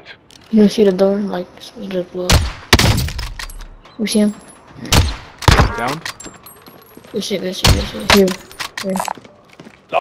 points. You see the door? Like, you just blow up. You see him? Down? This shit. Here. Here.